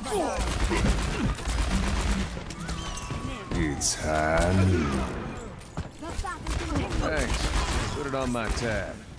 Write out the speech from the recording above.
It's high noon. Thanks. Put it on my tab.